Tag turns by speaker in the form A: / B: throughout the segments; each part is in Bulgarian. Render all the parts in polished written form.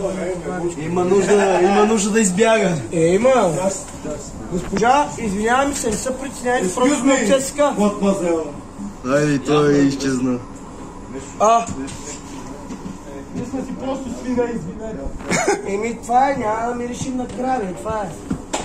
A: Има нужда да избяга.
B: Има. Госпожа, извинявам се, не са притеснени просто на ЦСКА.
A: Айде, и той изчезна.
B: Ние сме си просто свига извинени. Това е, няма да ми решим накрая, това е.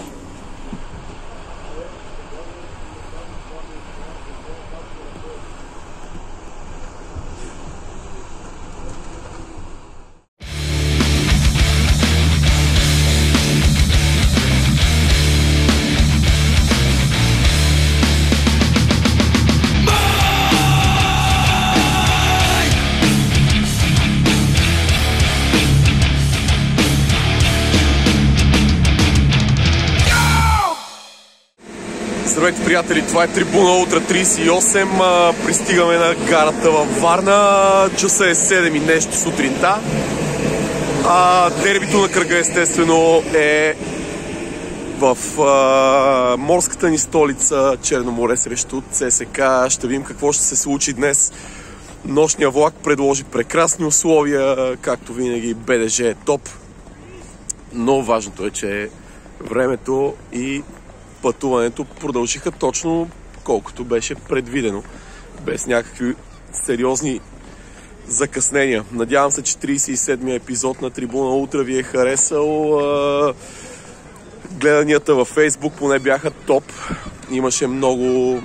C: Здравейте, приятели, това е Трибуна Ултра 38. Пристигаме на гарата във Варна. Часа е 7 и нещо сутринта. Дербито на кръга естествено е в морската ни столица Черно море срещу ЦСКА. Ще видим какво ще се случи днес. Нощния влак предложи прекрасни условия, както винаги БДЖ е топ. Но важното е, че времето и пътуването продължиха точно колкото беше предвидено, без някакви сериозни закъснения. Надявам се, че 37-я епизод на Трибуна Ултра ви е харесал. Гледанията във Фейсбук поне бяха топ. Имаше много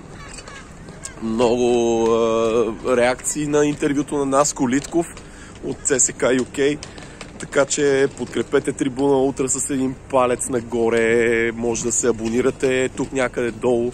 C: реакции на интервюто на Наско Литков от ЦСКА UK. Така че подкрепете Трибуна Ултра с един палец нагоре, може да се абонирате тук някъде долу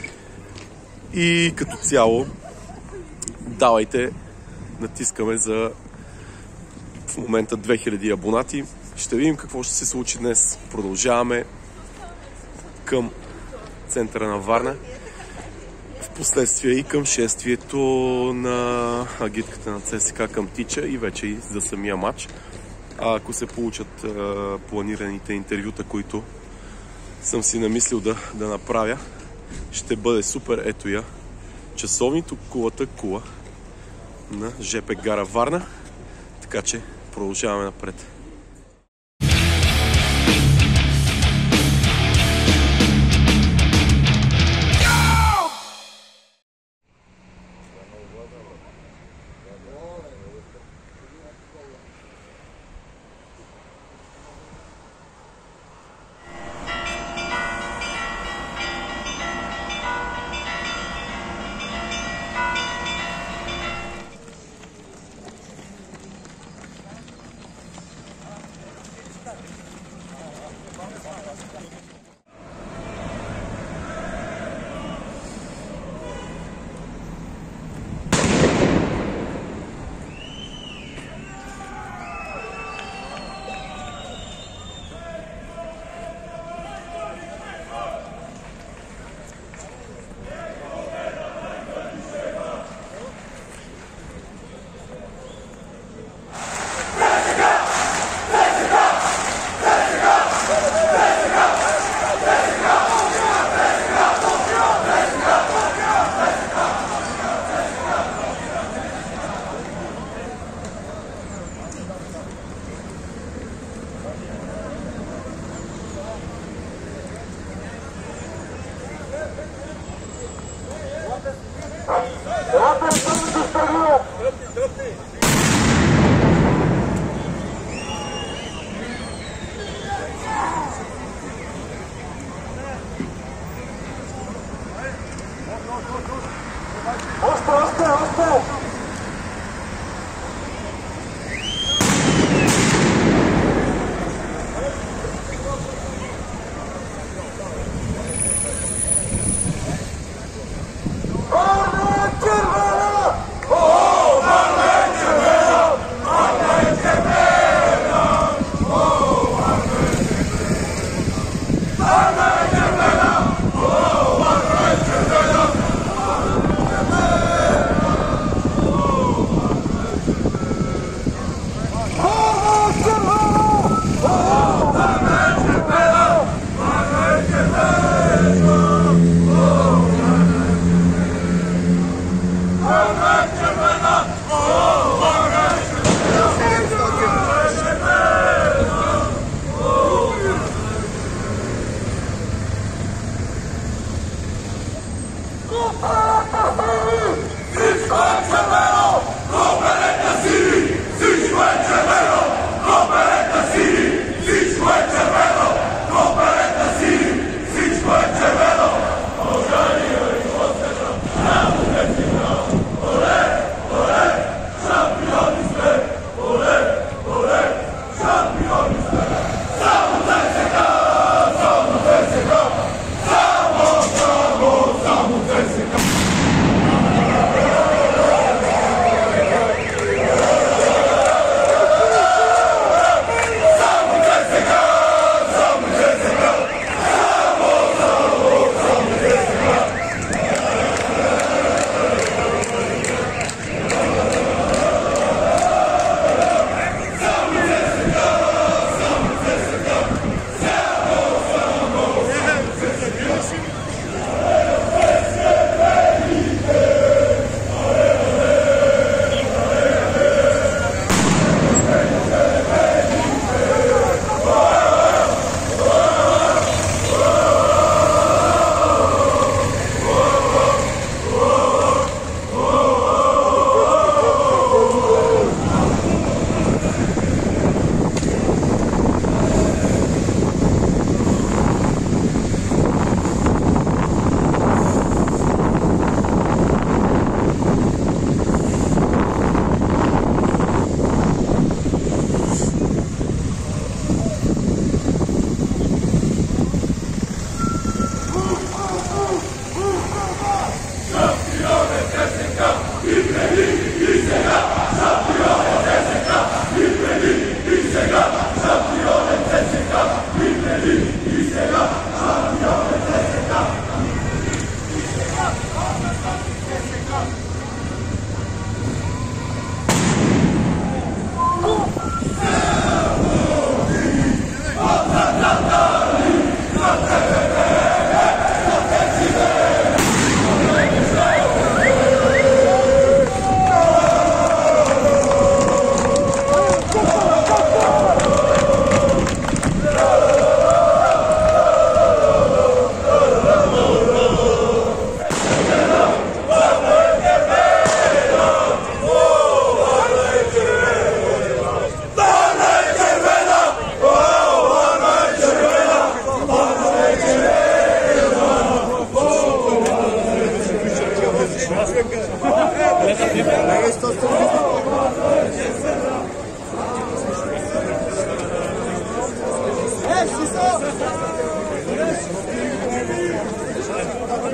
C: и като цяло давайте, натискаме за в момента 2000 абонати. Ще видим какво ще се случи днес. Продължаваме към центъра на Варна, в последствие и към шествието на агитката на ЦСКА към Тича и вече и за самия матч. Ако се получат планираните интервюта, които съм си намислил да направя, ще бъде супер. Ето я часовнито кулата кула на ЖП гара Варна. Така че продължаваме напред.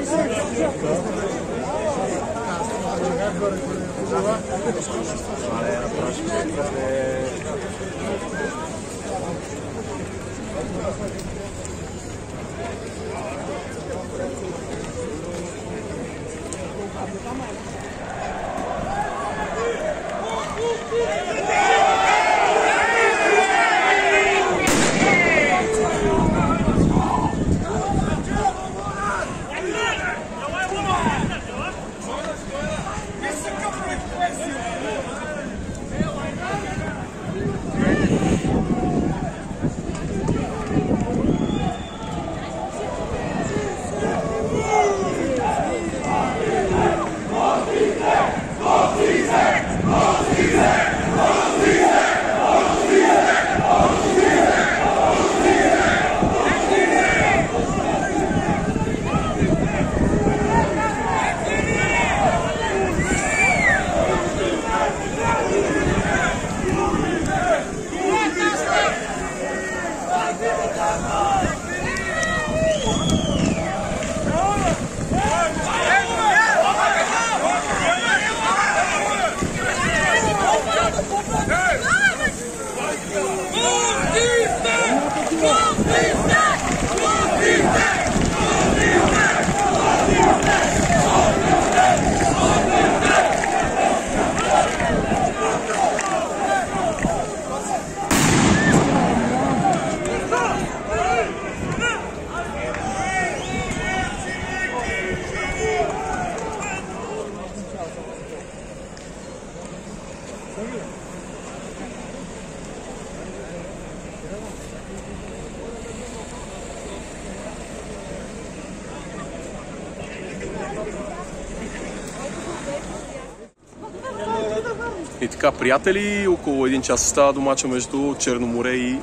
C: И така, приятели, около един час остава до мача между Черноморе и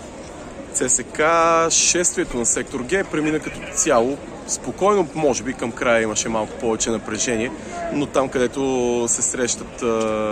C: ЦСК. Шествието на сектор Г премина като цяло спокойно, може би към края имаше малко повече напрежение, но там, където се срещат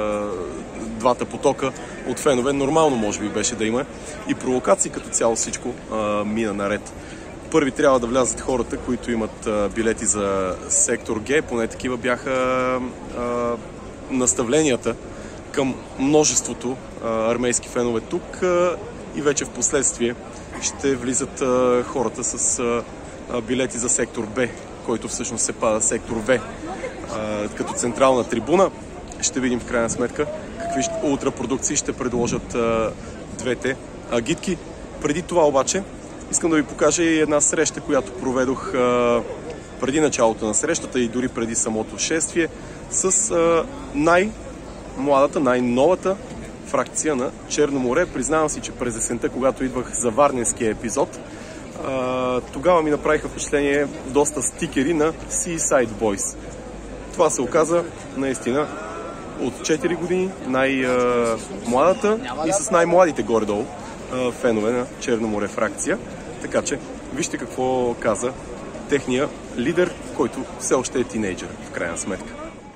C: двата потока от фенове, нормално може би беше да има и провокации, като цяло всичко мина наред. Първи трябва да влязат хората, които имат билети за сектор Г, поне такива бяха наставленията към множеството армейски фенове тук и вече в последствие ще влизат хората с билети за сектор Б, който всъщност се пада сектор В като централна трибуна. Ще видим в крайна сметка какви ултрапродукции ще предложат двете агитки. Преди това обаче искам да ви покажа и една среща, която проведох преди началото на срещата и дори преди самото шествие с най-младата, най-новата фракция на Черноморе. Признавам си, че през есента, когато идвах за варненския епизод, тогава ми направиха впечатление доста стикери на Seaside Boys. Това се оказа наистина от 4 години най-младата и с най-младите горе-долу фенове на Черноморе фракция. Така че вижте какво каза техния лидер, който все още е тинейджър в крайна сметка.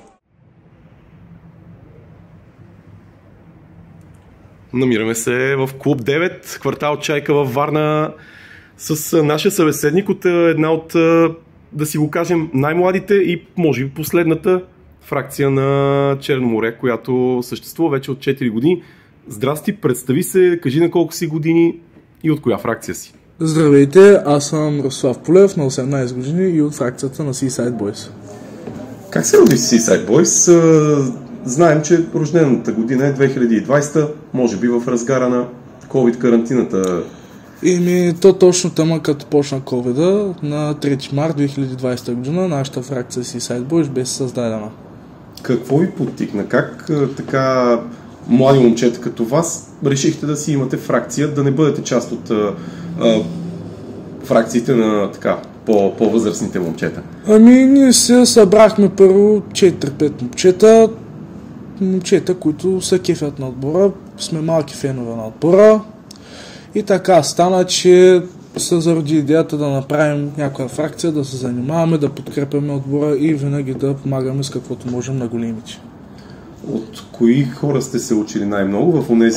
C: Намираме се в клуб 9, квартал Чайка във Варна, с нашия събеседник от една от, да си го кажем, най-младите и може би последната фракция на Черноморе, която съществува вече от 4 години. Здрасти, представи се, кажи на колко си години и от коя фракция си.
B: Здравейте, аз съм Рослав Полев, на 18 години и от фракцията на Seaside Boys.
C: Как се роди Seaside Boys? Знаем, че рождената година е 2020, може би в разгара на COVID-карантината.
B: То точно тъма, като почна COVID-а, на 3 март 2020 година нашата фракция Seaside Boys беше създадена.
C: Какво ви подтикна? Как така млади момчета като вас решихте да си имате фракция, да не бъдете част от фракциите на така по-възрастните момчета?
B: Ние се събрахме първо 4-5 момчета, които са кефят на отбора, сме малки фенове на отбора и така стана, че се зароди идеята да направим някоя фракция, да се занимаваме, да подкрепяме отбора и винаги да помагаме с каквото можем на големите.
C: От кои хора сте се учили най-много в онези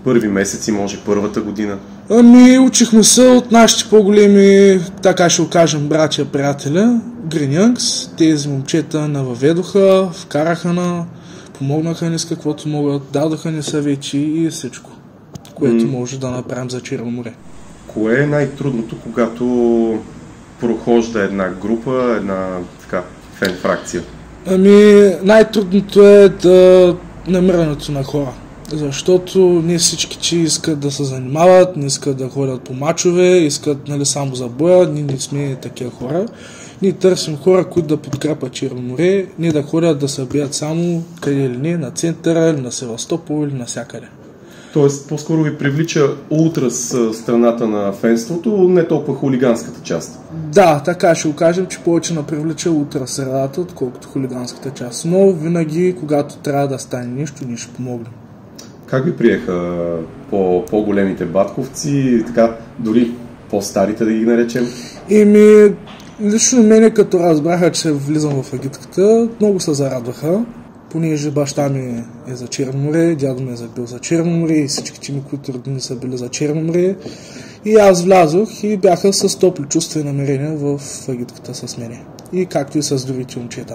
C: първи месеци, може първата година?
B: Ами, учихме се от нашите по-големи, така ще го кажем, братя, приятеля, Green Youngs. Тези момчета навъведоха, вкараха помогнаха ни с каквото могат, дадаха ни съвети и всичко, което може да направим за Черно море.
C: Кое е най-трудното, когато прохожда една група, една така фен фракция?
B: Ами, най-трудното е да намирането на хора. Защото не всички че искат да се занимават, не искат да ходят по мачове, искат само за боя, ние не сме такива хора. Ние търсим хора, които да подкрепят Черно море, не да ходят да се бият само къде или не, на центъра, или на Севастопол, или навсякъде.
C: Тоест, по-скоро ви привлича ултрас страната на фенството, не толкова хулиганската част.
B: Да, така ще го кажем, че повече на привлича ултрас средата, отколкото хулиганската част. Но винаги, когато трябва да стане нещо, ние ще помогнем. Как
C: ви приеха по-големите батковци, така дори по-старите да ги наречем?
B: Лично мене, като разбраха, че влизам в агитката, много се зарадваха, понеже баща ми е за Черно море, дядо ми е бил за Черно море и всичките ми, които родини са били за Черно море. И аз влязох и бяха с топли чувства и намерения в агитката с мене. И както и с другите момчета.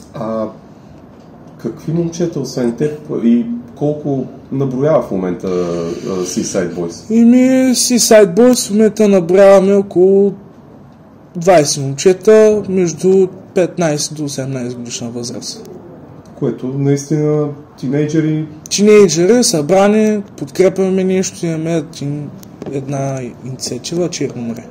C: Какви момчета, освен теб, и колко наброява в момента Seaside Boys?
B: Seaside Boys в момента наброяваме около 20 момчета между 15 до 18 годишна възраст.
C: Което наистина тинейджери...
B: Тинейджери, събрани, подкрепяме нещо, имаме една инициатива Черно море.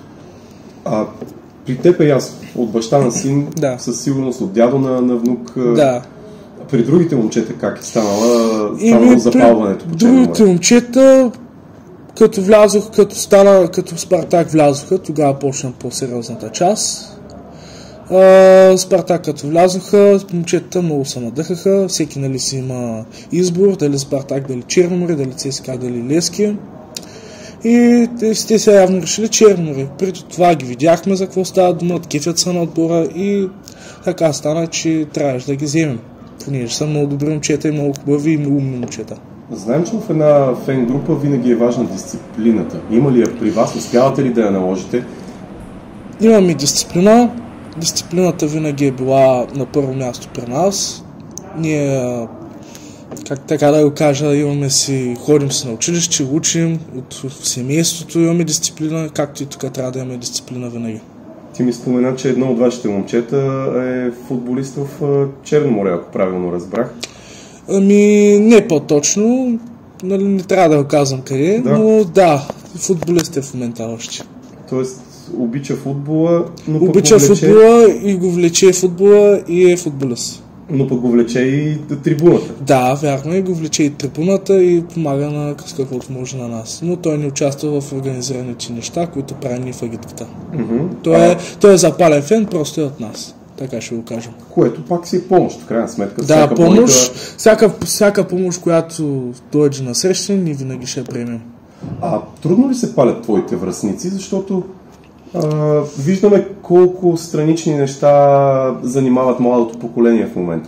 C: При теб е ясно, от баща на син,
B: да. Със
C: сигурност от дядо на внук.
B: Да.
C: При другите момчета как е станало запалването по Черно море?
B: Другите момчета, като влязох, като Спартак влязоха, тогава почна по-сериозната част. Спартак като влязоха, момчетата много се надъхаха, всеки си има избор, дали Спартак, дали Черно море, дали ЦСКА, дали Левски. И те са явно решили Черно море. Преди това ги видяхме за какво става дума, кефят са на отбора и така стана, че трябваше да ги вземем. Понеже са много добри момчета и много хубави и много умни момчета.
C: Знаем, че в една фен група винаги е важна дисциплината. Има ли я при вас? Успявате ли да я наложите?
B: Имаме дисциплина. Дисциплината винаги е била на първо място при нас. Ние, как така да го кажа, ходим си на училище, учим, от семейството имаме дисциплина, както и тук трябва да имаме дисциплина винаги.
C: Ти ми спомена, че едно от вашите момчета е футболист в Черно море, ако правилно разбрах.
B: Не по-точно, не трябва да го казвам къде, да. Но да, футболист е в момента още.
C: Тоест, обича футбола, но
B: обича футбола и го влече футбола и е футболист.
C: Но пък го влече и трибуната.
B: Да, вярно е, го влече и трибуната и помага с каквото може на нас. Но той не участва в организираните неща, които правим в агитката. Той е запален фен, просто е от нас. Така ще го кажем.
C: Което пак си е помощ, в крайна сметка.
B: Да, помощ. Всяка помощ, която дойде на среща, ние винаги ще приемем.
C: Трудно ли се палят твоите връстници, защото виждаме колко странични неща занимават младото поколение в момента?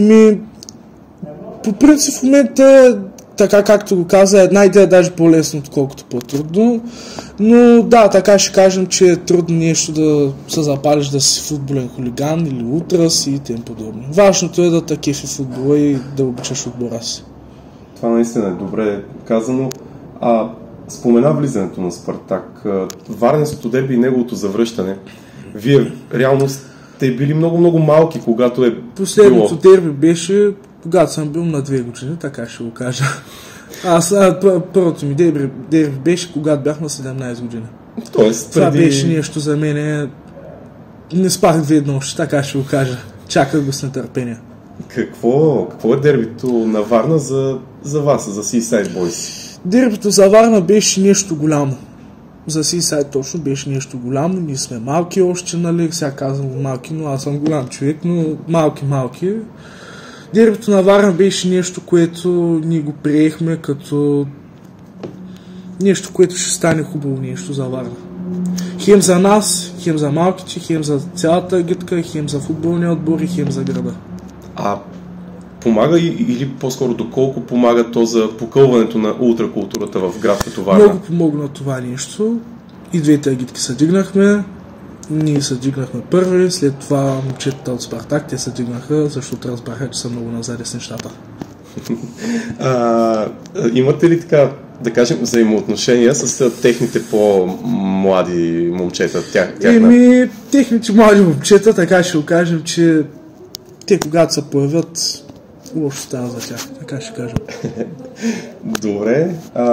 B: По принцип в момента, така както го каза, една идея е даже по-лесно, отколкото по-трудно. Но да, така ще кажем, че е трудно нещо да се запалиш да си футболен хулиган или утрас и тем подобно. Важното е да те кефи футбола и да обичаш отбора си.
C: Това наистина е добре казано. Спомена влизането на Спартак, Варненското дерби и неговото завръщане. Вие реално сте били много малки, когато е
B: Последното дерби беше, когато съм бил на 2 години, така ще го кажа. Първото ми дерби беше, когато бях на 17 години. Това беше нещо за мен. Не спах 2 нощи, така ще го кажа. Чаках го с нетърпение.
C: Какво е дербито на Варна за вас, за Seaside Boys?
B: Дербито за Варна беше нещо голямо. За Seaside точно беше нещо голямо. Ние сме малки още, нали? Сега казвам малки, но аз съм голям човек, но малки. Дербито на Варна беше нещо, което ние го приехме като нещо, което ще стане хубаво нещо за Варна. Хем за нас, хем за малките, хем за цялата агитка, хем за футболния отбор и хем за града.
D: помага или по-скоро доколко помага то за покълването на ултракултурата в град като Варна?
B: Много помогна това нещо. И двете агитки се дигнахме. Ние се дигнахме първи, след това момчетата от Спартак, те се дигнаха, защото разбраха, че са много назади с нещата.
D: Имате ли така, да кажем, взаимоотношения с техните по-млади момчета?
B: Техните млади момчета, така ще го кажем, че те когато се появят, лошо става за тях, така ще кажем.
D: Добре.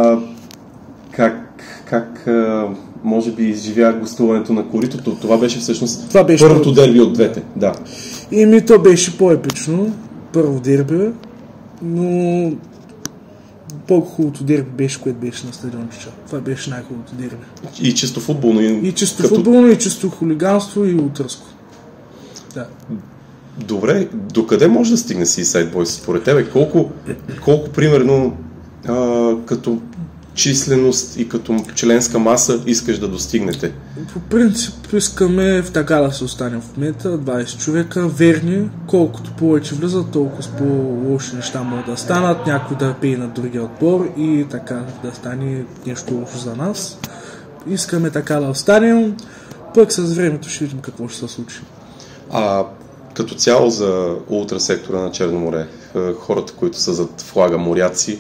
D: Как може би изживя гостуването на Коритото? Това беше всъщност първото дерби от двете. Да.
B: То беше по-епично, първо дерби, но по-хубавото дерби беше, което беше на стадион Чича. Това беше най-хубавото дерби.
D: И чисто футболно.
B: И чисто футболно, и чисто хулиганство, и утръско. Да.
D: Добре, докъде може да стигне Seaside Boys според тебе? Колко примерно като численост и като членска маса искаш да достигнете?
B: По принцип искаме в така да се останем в момента, 20 човека, верни, колкото повече влизат, толкова с по-лоши неща могат да станат, някой да пее на другия отбор и така да стане нещо лошо за нас. Искаме така да останем, пък с времето ще видим какво ще се случи.
D: Като цяло за ултрасектора на Черно море, хората, които са зад флага моряци,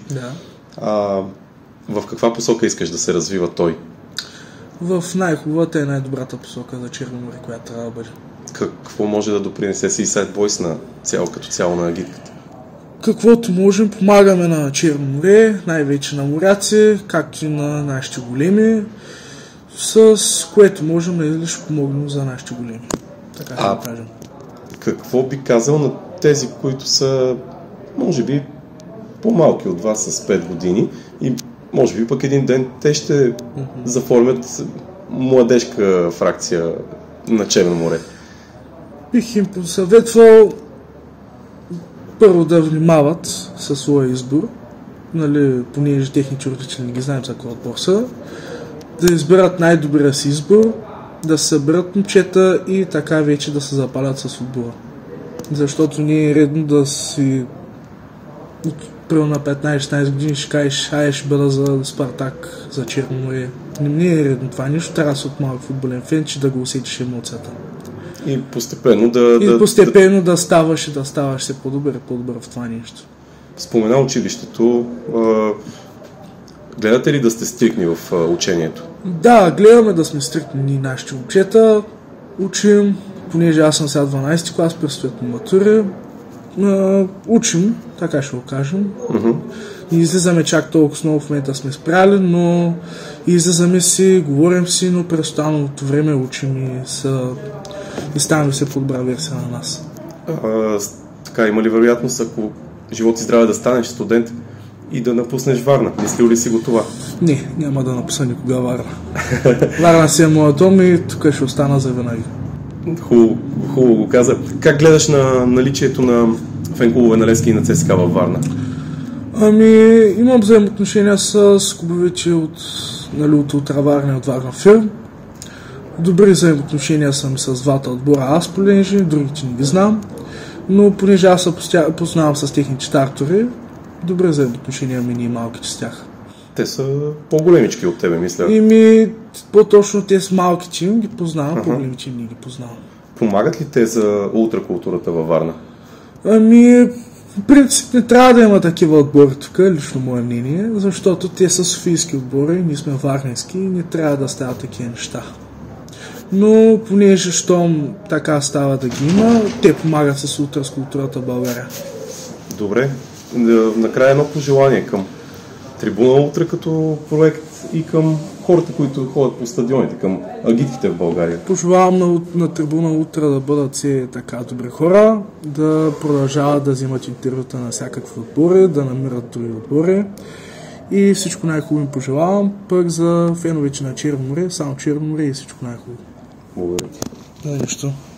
D: в каква посока искаш да се развива той?
B: В най-хубавата и най-добрата посока за Черно море, която трябва да бъде.
D: Какво може да допринесе Seaside Boys като цяло на агитката?
B: Каквото можем, помагаме на Черно море, най-вече на моряци, както и на нашите големи, с което можем да ще помогнем за нашите големи. Така да кажем.
D: Какво би казал на тези, които са, може би, по-малки от вас с 5 години и може би пък един ден те ще заформят младежка фракция на Черно море?
B: Бих им посъветвал първо да внимават със своя избор, понеже техните родители не ги знаем за кой отбор са, да изберат най-добрия си избор, да съберат момчета и така вече да се запалят с футбола. Защото не е редно да си първо на 15-16 години ще кажеш, ще бъда за Спартак, за Черно море. Не е редно това нещо, трябва да си от малък футболен фен, че да го усетиш емоцията.
D: И постепенно
B: да ставаш все по-добър в това нещо.
D: Спомена училището. Гледате ли да сте стрикни в учението?
B: Да, гледаме да сме стрикни нашите момчета. Учим, понеже аз съм сега 12 клас, предстоят на матури. Учим, така ще го кажем. Не излизаме чак толкова много в момента сме спряли, но излизаме си, говорим си, но през останалото време учим и ставаме се по-добра версия на нас.
D: Така, има ли вероятност, ако живот и здраве да станеш студент и да напуснеш Варна? Мислил ли си го това?
B: Не, няма да напусна никога Варна. Варна си е моят дом и тук ще остана за винаги.
D: Хубаво го каза. Как гледаш на наличието на фен-клубове на Левски и на ЦСКА във Варна?
B: Имам взаимоотношения с клубовете от Ултраварна и от Варна Филм. Добри взаимоотношения съм с двата отбора, аз понеже, другите не ги знам. Но понеже аз се познавам с техните стартори, добре взаимоотношения ми и малките с тях.
D: Те са по-големички от тебе, мисля.
B: По-точно те с малките им ги познавам, по-големите им не ги познавам.
D: Помагат ли те за ултракултурата във Варна?
B: В принцип не трябва да има такива отбори тук, лично мое мнение, защото те са софийски отбори, ние сме варненски и не трябва да стават такива неща. Но понеже щом така става да ги има, те помагат с ултракултурата в България.
D: Добре, накрая едно пожелание към Трибуна Ултра като проект и към хората, които ходят по стадионите, към агитките в България.
B: Пожелавам на Трибуна Ултра да бъдат все така добри хора, да продължават да взимат интервюта на всякакви отбори, да намират други отбори и всичко най-хубаво им пожелавам, пък за феновете на Черно море, само Черно море и всичко най-хубаво.
D: Благодаря ти.
B: Да, нищо.